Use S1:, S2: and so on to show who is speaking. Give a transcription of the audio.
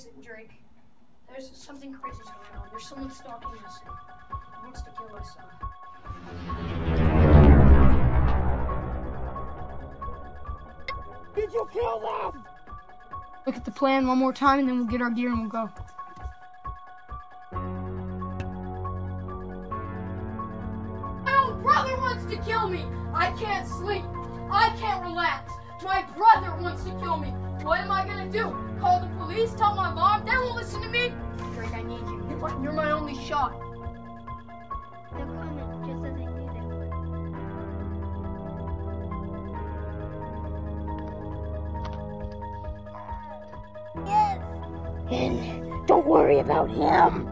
S1: Listen, Drake. There's something crazy going on. There's someone stalking us. He wants to kill us.
S2: Did you kill them?
S3: Look at the plan one more time, and then we'll get our gear and we'll go.
S4: My own brother wants to kill me. I can't sleep. I can't relax. My brother wants to kill me. What am I gonna do? Call the police? Tell my mom? They won't listen to me.
S1: Drake, I need you. You're my only shot.
S5: They're coming, just as I knew they would. Yes!
S2: And don't worry about him.